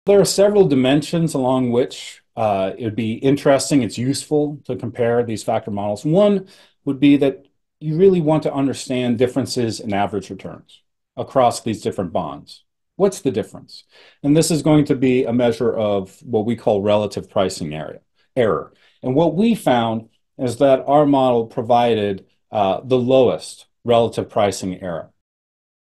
There are several dimensions along which it would be interesting, it's useful to compare these factor models. One would be that you really want to understand differences in average returns across these different bonds. What's the difference? And this is going to be a measure of what we call relative pricing error. And what we found is that our model provided the lowest relative pricing error.